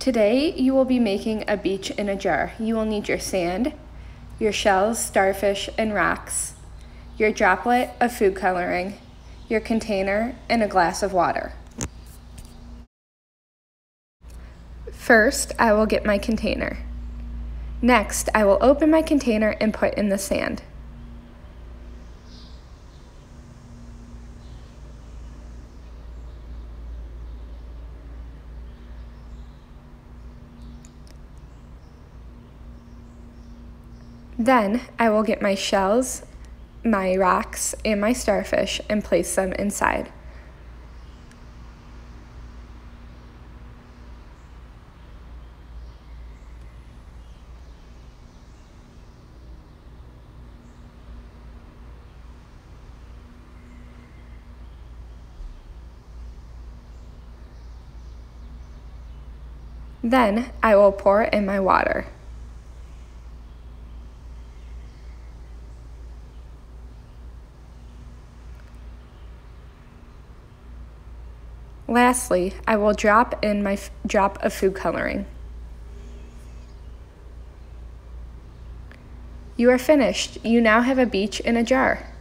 Today you will be making a beach in a jar. You will need your sand, your shells, starfish, and rocks, your droplet of food coloring, your container, and a glass of water. First, I will get my container. Next, I will open my container and put in the sand. Then I will get my shells, my rocks, and my starfish and place them inside. Then I will pour in my water. Lastly, I will drop in my drop of food coloring. You are finished. You now have a beach in a jar.